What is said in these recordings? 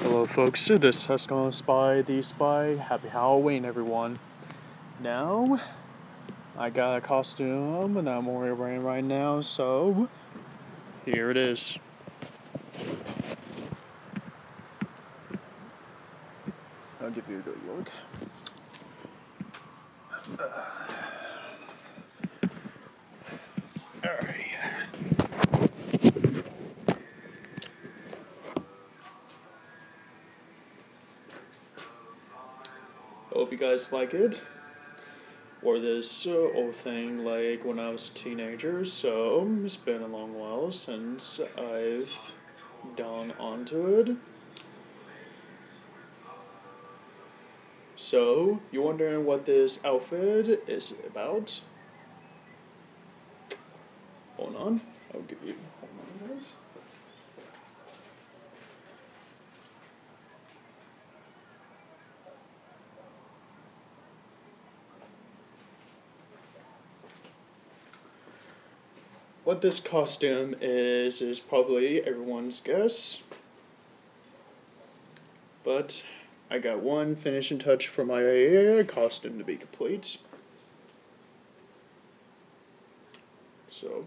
Hello folks, this is Huscon Spy the Spy. Happy Halloween everyone. Now, I got a costume that I'm wearing right now, so here it is. I'll give you a good look. Alright. Hope you guys like it. Wore this old thing like when I was a teenager, so it's been a long while since I've gone onto it. So, you're wondering what this outfit is about? Hold on, I'll give you. Hold on, guys. What this costume is probably everyone's guess. But I got one finishing touch for my costume to be complete. So.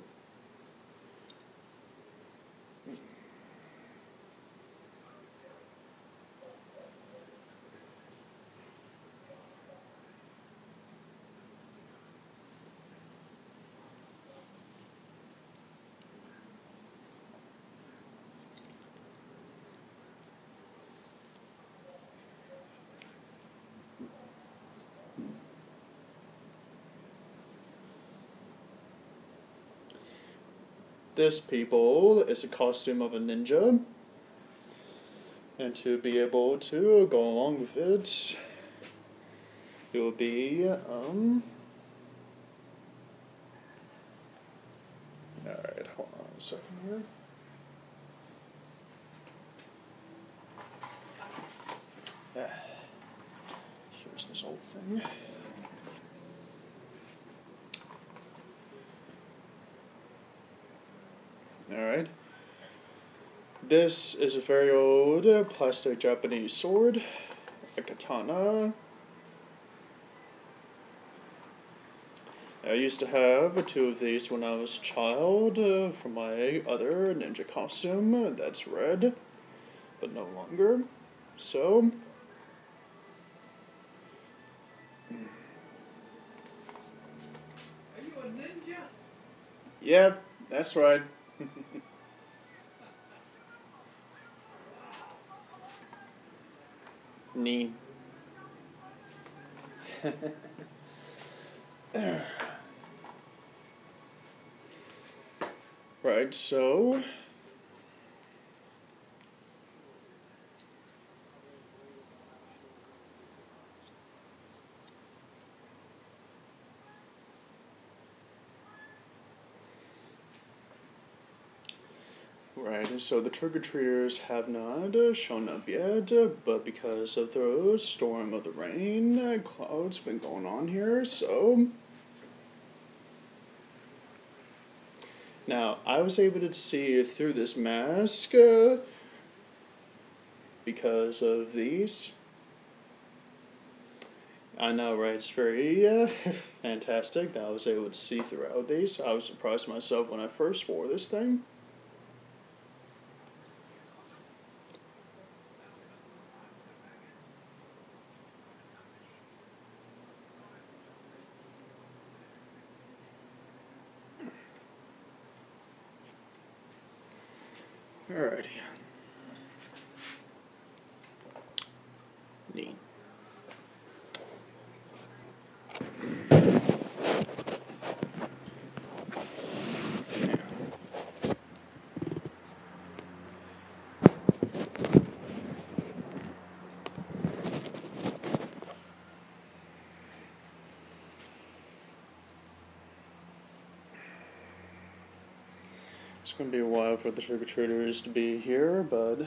This, people, is a costume of a ninja. And to be able to go along with it, it will be, alright, hold on a second here. Here's this old thing. Alright. This is a very old plastic Japanese sword, a katana. I used to have two of these when I was a child for my other ninja costume that's red, but no longer. So, Are you a ninja? yep, that's right. Neat. Right, so the trick-or-treaters have not shown up yet, but because of the storm of the rain clouds been going on here, so now I was able to see through this mask because of these. I know, right? It's very fantastic that I was able to see throughout these. I was surprised myself when I first wore this thing. Alrighty. Neat. It's going to be a while for the trick-or-treaters to be here, but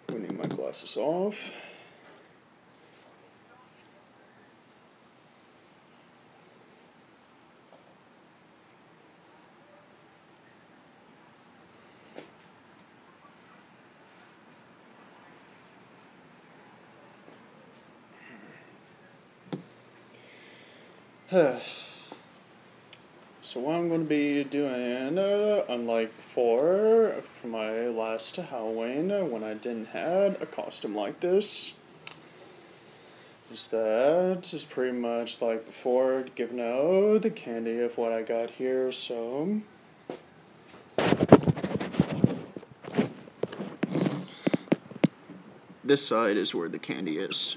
Putting my glasses off. So what I'm going to be doing, unlike before, for my last Halloween, when I didn't have a costume like this, is that is pretty much like before, giving out the candy of what I got here, so... This side is where the candy is.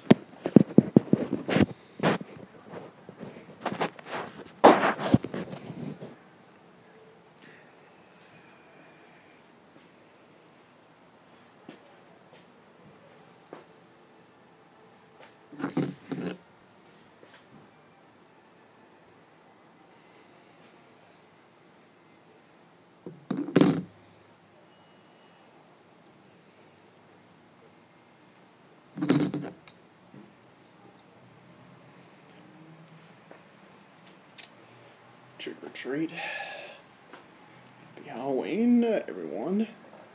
Trick or treat. Happy Halloween, everyone.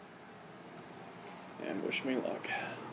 And wish me luck.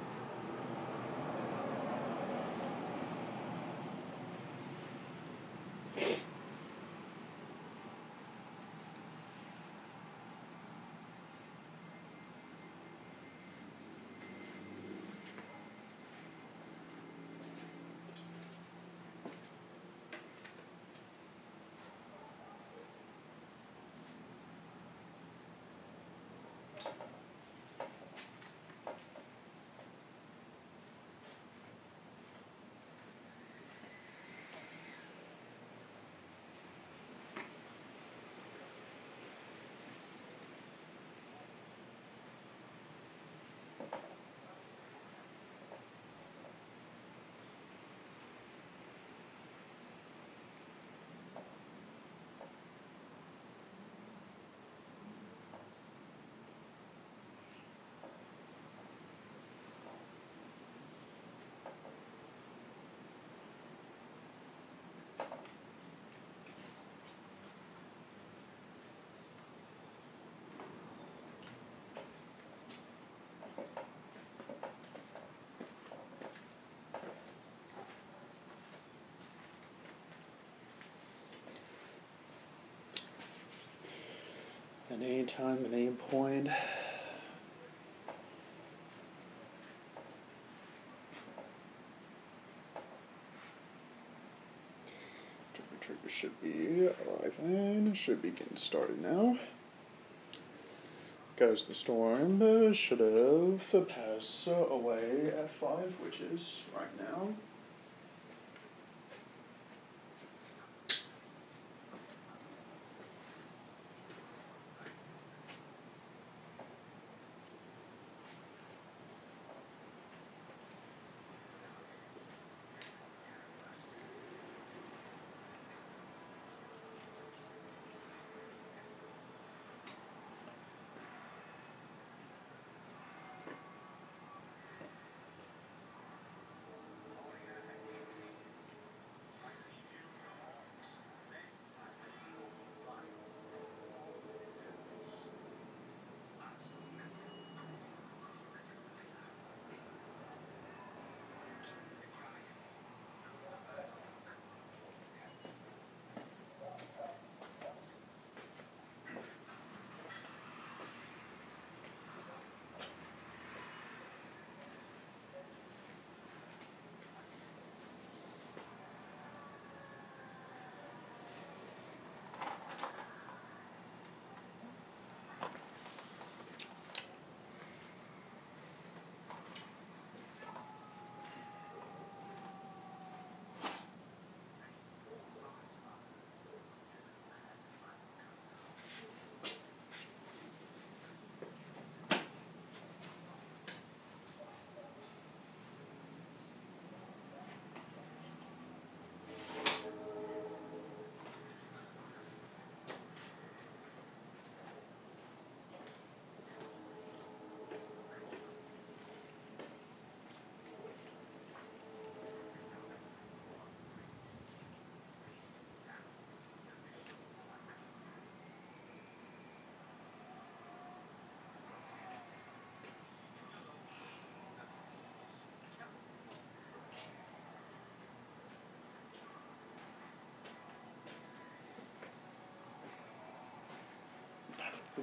At any time, at any point. Trigger should be arriving, should be getting started now. Because the storm should have passed away at 5, which is right now.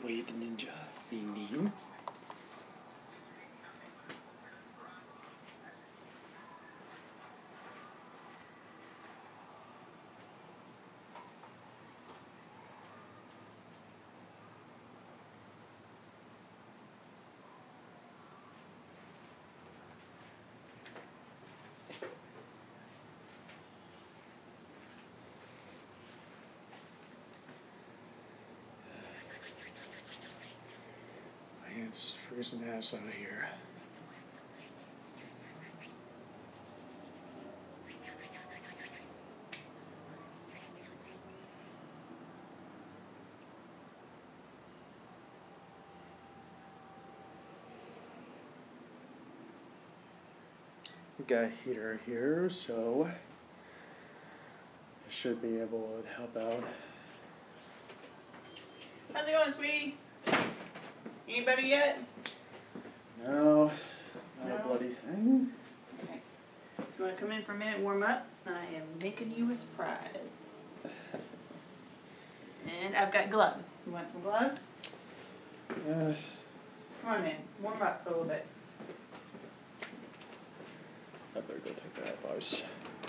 Wade Ninja Beanie. It's freezing ass out of here. We got a heater here, so I should be able to help out. How's it going, sweetie? Any better yet? No, not No? a bloody thing. Okay. If you want to come in for a minute and warm up, I am making you a surprise. And I've got gloves. You want some gloves? Come on, man. Warm up for a little bit. I better go take that advice.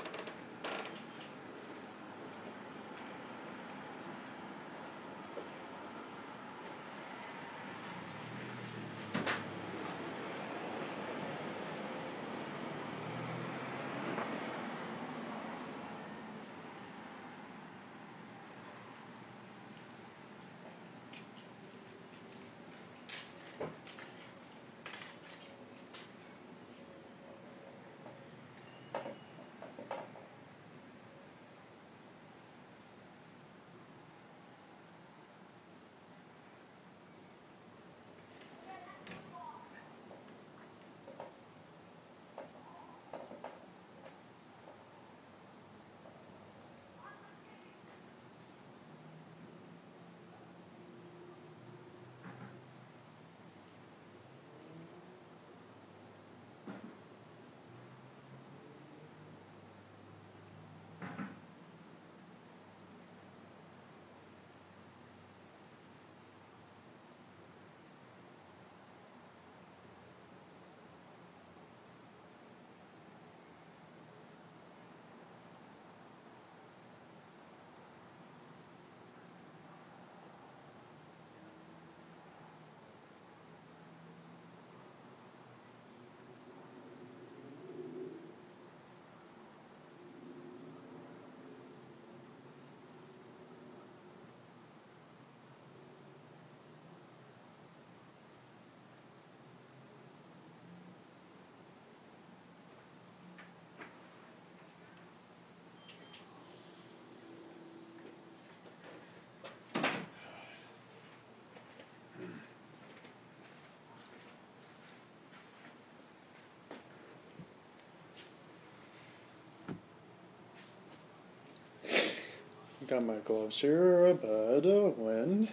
Got my gloves here, but when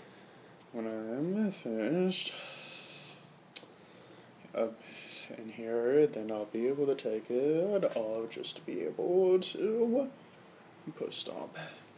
I'm finished up in here, then I'll be able to take it off just to be able to push stop.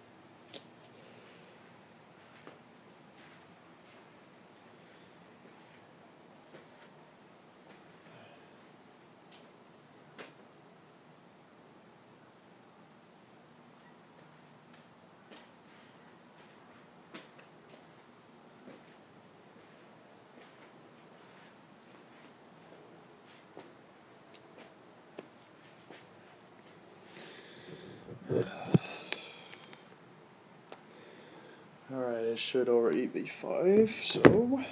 Alright, it should already be 5, so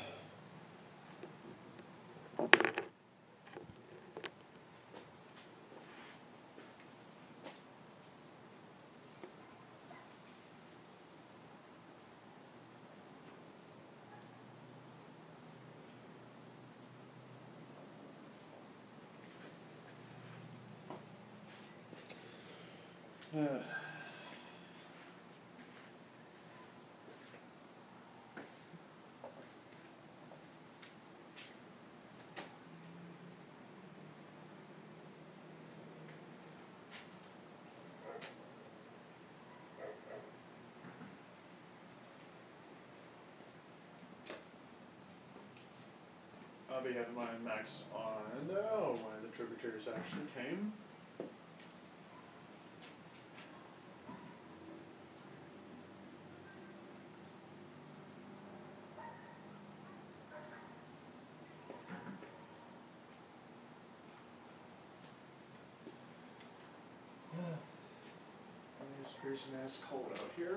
I'll be having my max on when the trick-or-treaters actually came. It's freezing ass cold out here.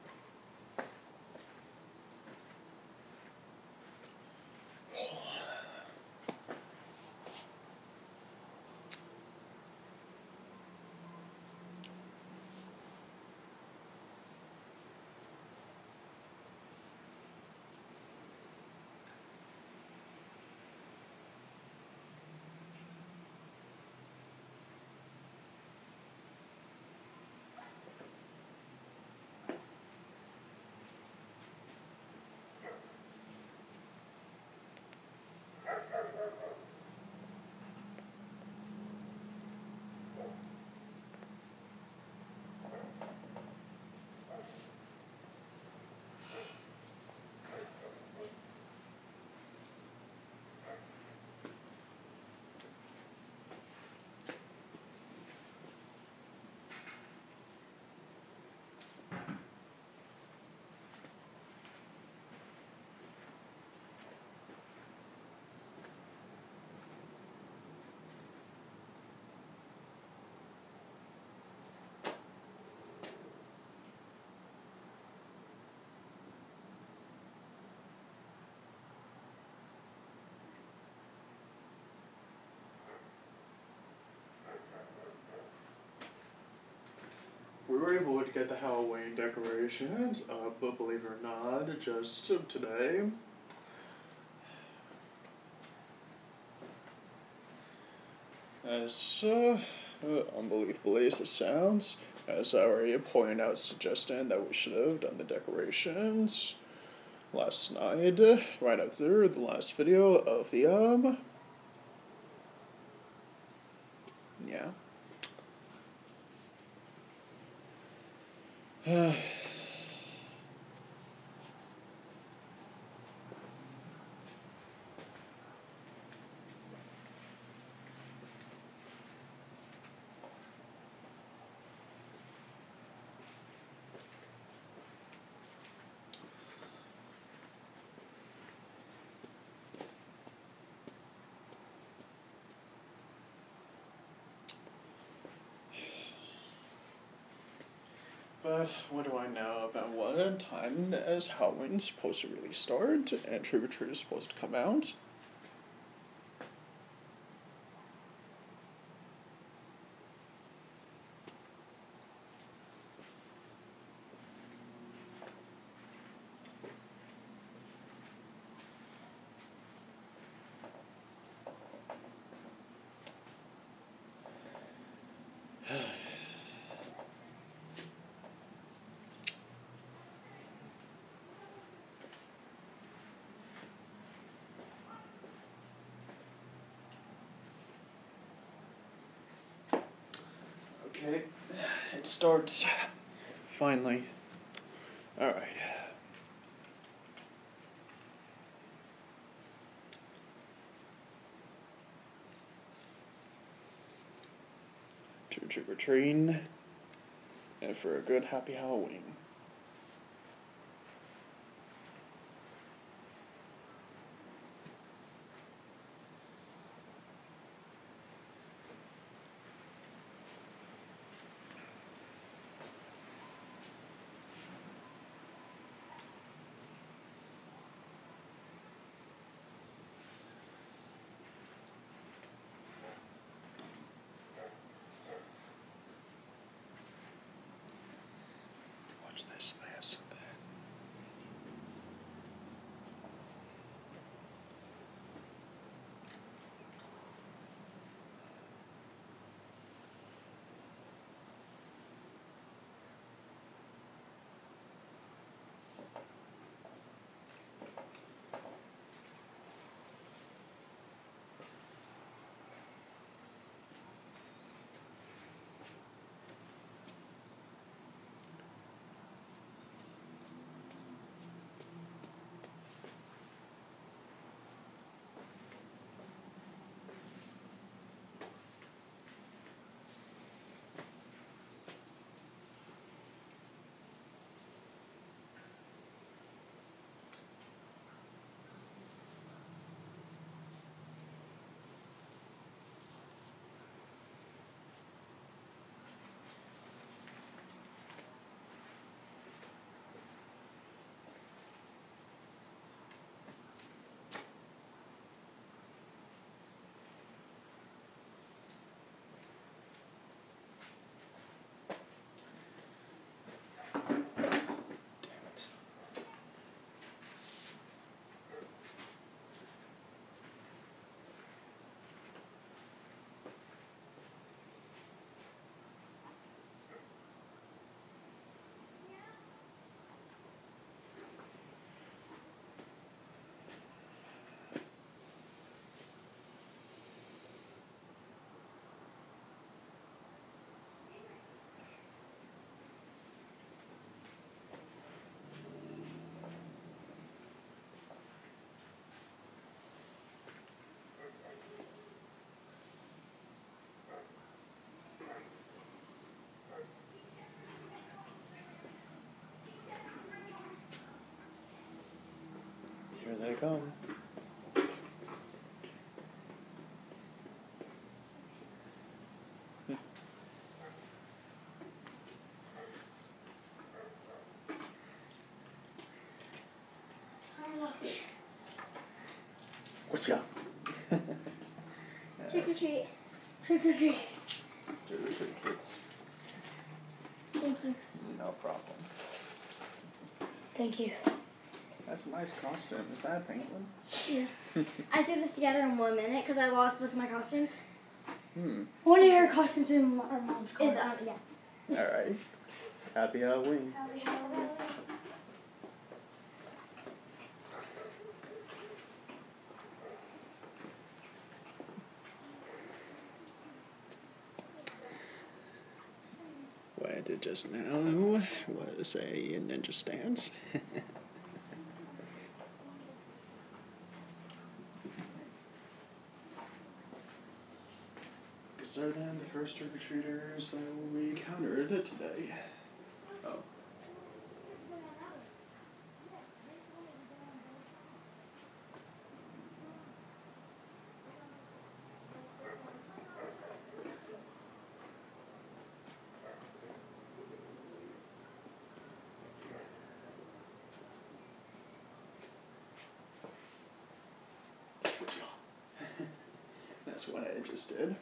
We were able to get the Halloween decorations up, but believe it or not, just today. As unbelievably as it sounds, as I already pointed out, suggesting that we should have done the decorations last night, right after the last video of the, yeah. But what do I know about what time is Halloween's supposed to really start and Trick or Treat is supposed to come out? Okay, it starts. Finally. Alright. Trick or treating, and for a good happy Halloween. Watch this, I have something. come. What's up? Trick or treat. Trick or treat. Trick or treat, kids. Thank you. No problem. Thank you. That's a nice costume. Is that a penguin? Yeah. I threw this together in 1 minute because I lost both of my costumes. One of your costumes in our mom's car. Yeah. Alright. Happy Halloween. Happy Halloween. What I did just now was a ninja stance. These are then the first trick-or-treaters that we encountered today. Oh. That's what I just did.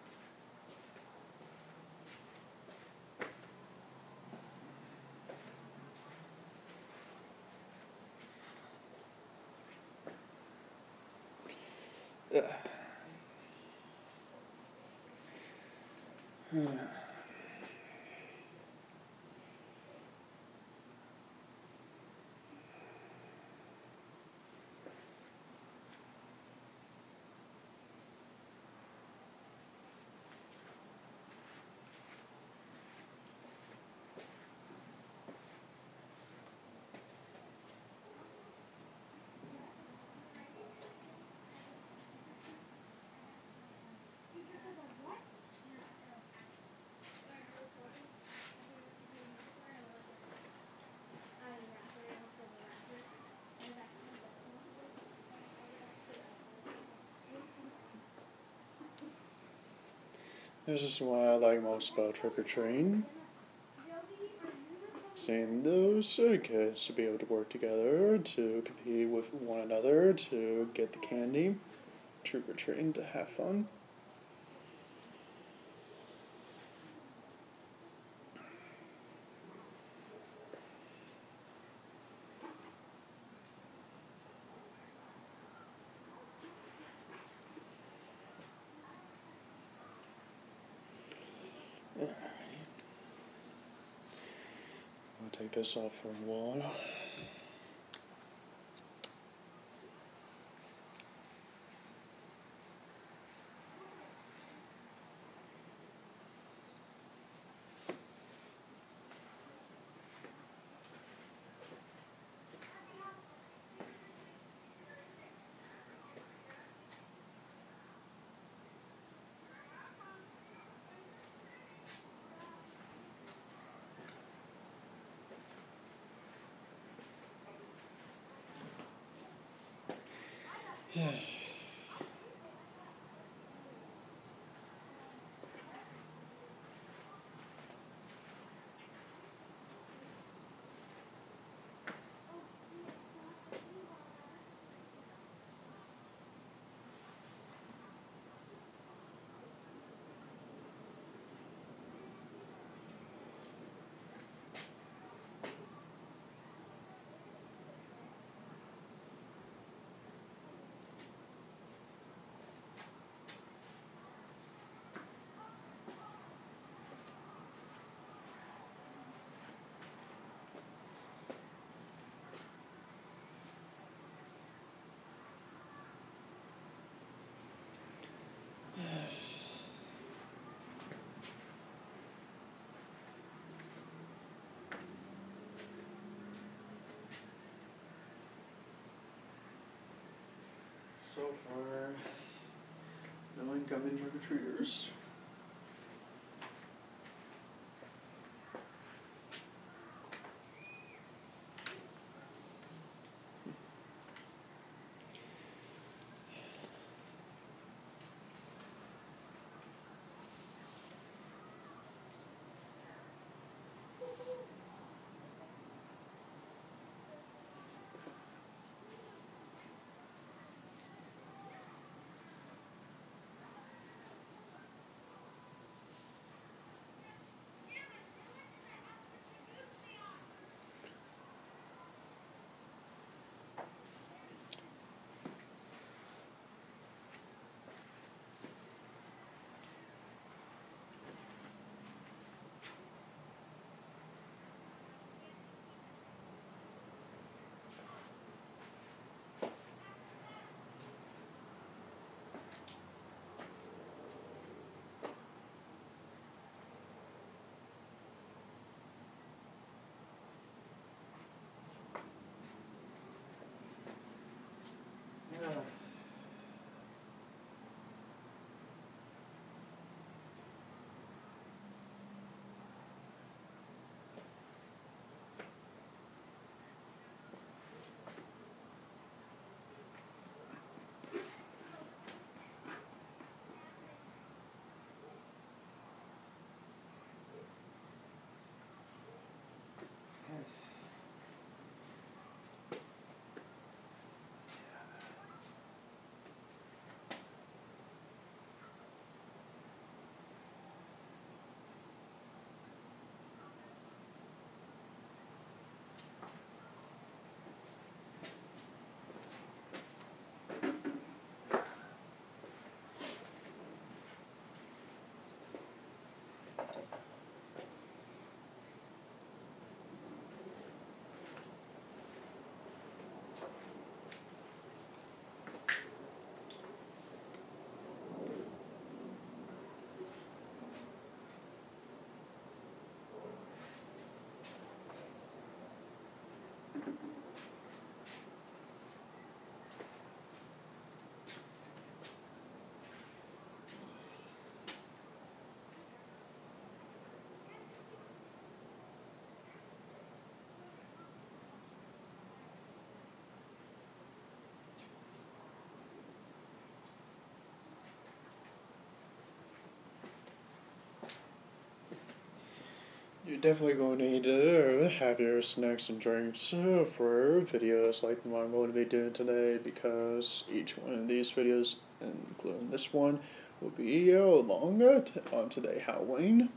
This is what I like most about trick-or-treating. Seeing those kids to be able to work together, to compete with one another, to get the candy, trick-or-treating to have fun. I'll take this off for a while. So far, no incoming trick-or-treaters. you're definitely going to need to have your snacks and drinks for videos like the one I'm going to be doing today, because each one of these videos, including this one, will be long on today Halloween.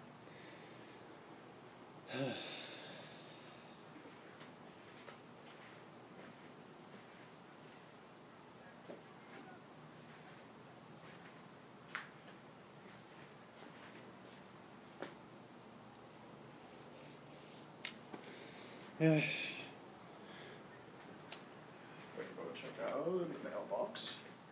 Yeah. We're going to go check out the mailbox.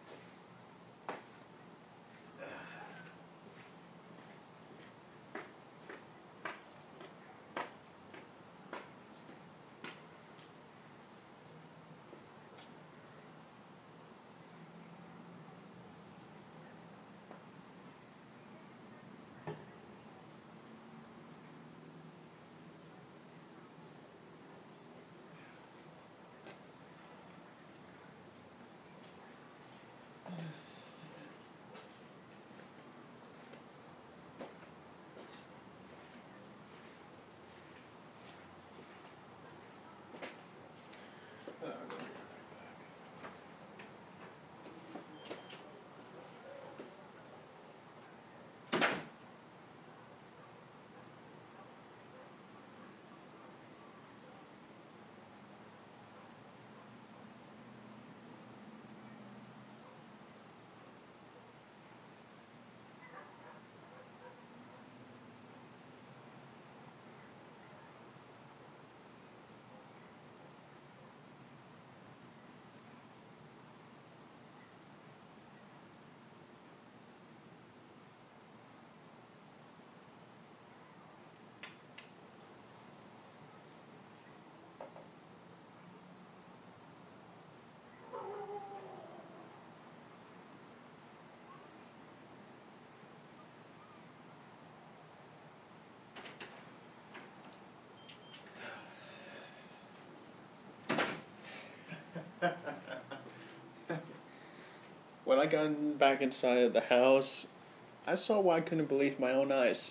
When I got back inside the house, I saw what I couldn't believe my own eyes.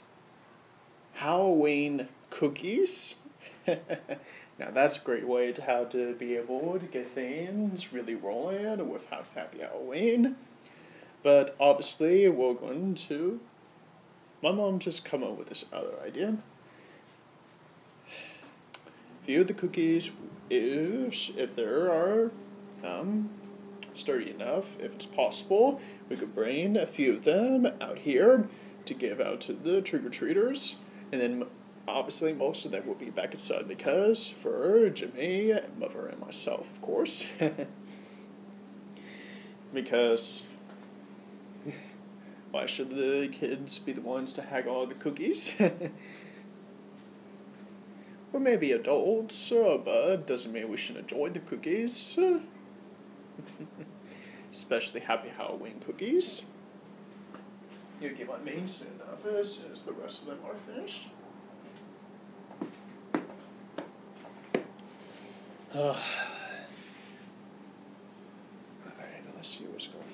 Halloween cookies? Now that's a great way to how to be able to get things really rolling with Happy Halloween. But obviously we're going to... My mom just come up with this other idea. Few of the cookies, if there are sturdy enough, if it's possible, we could bring a few of them out here to give out to the trick-or-treaters, and then obviously most of them will be back inside because for Jimmy, Mother, and myself, of course. Because why should the kids be the ones to hag all the cookies? Or maybe adults, but doesn't mean we should enjoy the cookies. Especially Happy Halloween cookies. You get what I mean soon enough as soon as the rest of them are finished. Alright, let's see what's going on.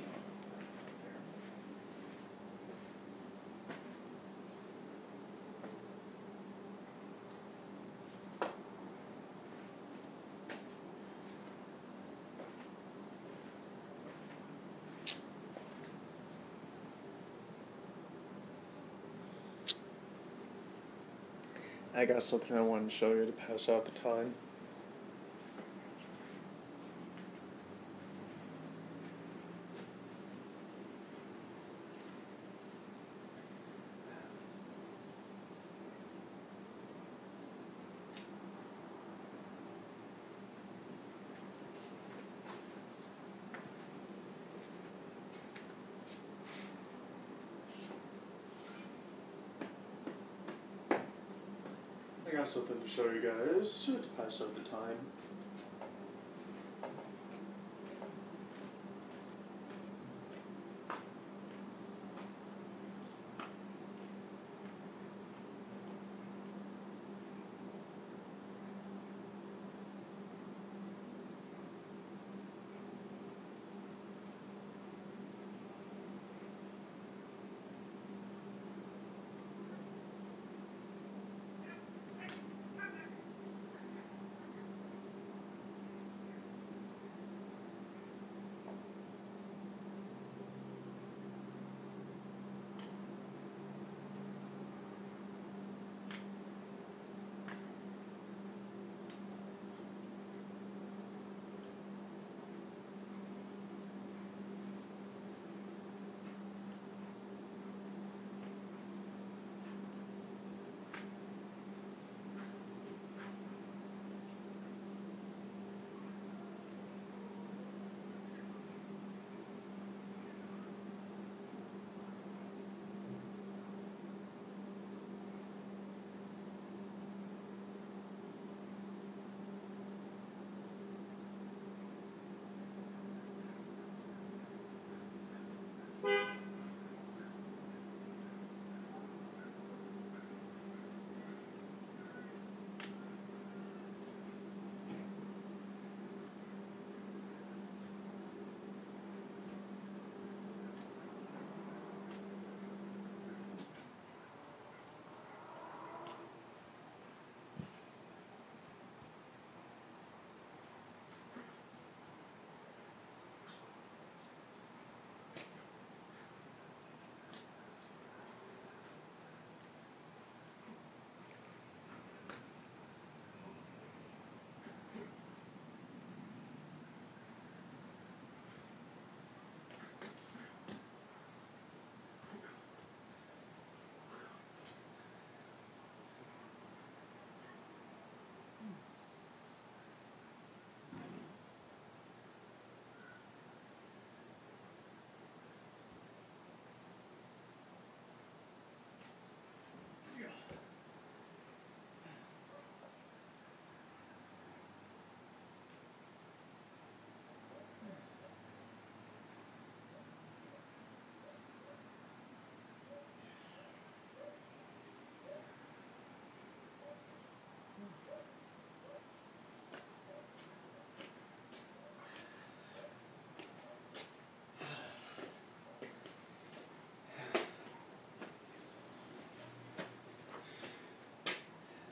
I got something I wanted to show you to pass out the time. I got something to show you guys to pass out the time.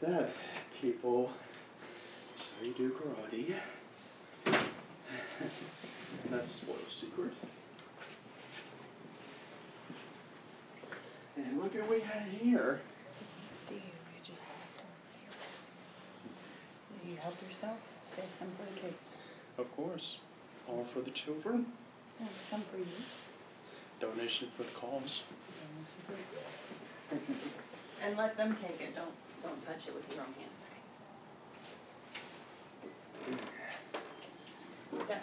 that, people. That's how you do karate. And that's a spoiled secret. And look at what we had here. See, you just you help yourself. Save some for the kids. Of course. All for the children. And some for you. Donation for the cause. And let them take it. Don't touch it with your own hands. Okay. Step.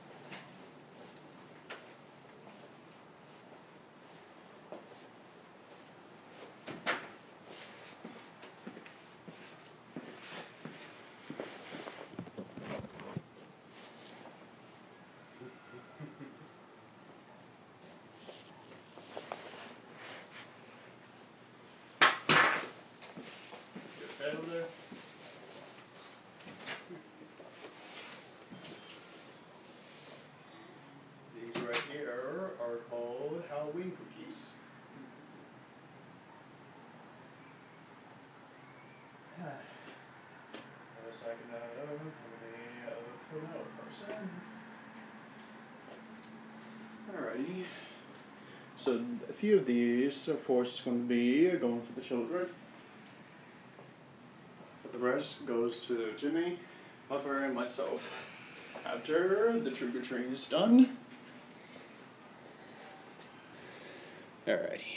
Over there. These right here are called Halloween cookies. A second for another person. Alrighty. So a few of these, of course, going to be going for the children. The rest goes to Jimmy, Mother, and myself. After the trick-or-treating is done. Alrighty.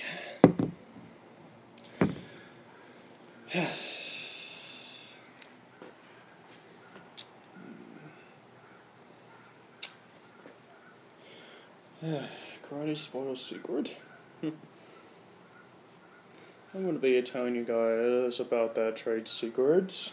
Karate spoiled secret. I'm going to be telling you guys about that trade secret.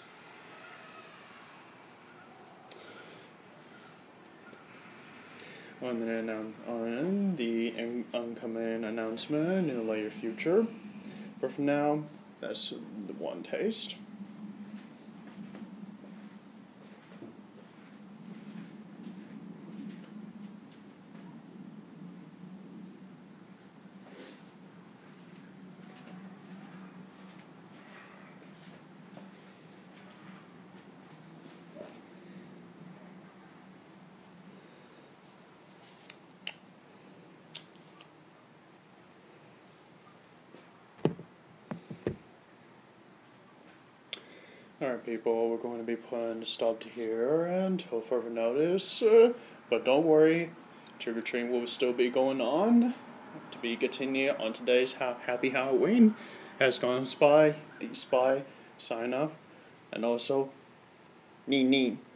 On the upcoming announcement in a later future. But for now, that's the one taste. Alright people, we're going to be putting a stop to here until further notice, but don't worry, trick-or-treating will still be going on to be continued on today's Happy Halloween. Has gone Spy, the Spy, sign off, and also, Nee Nee.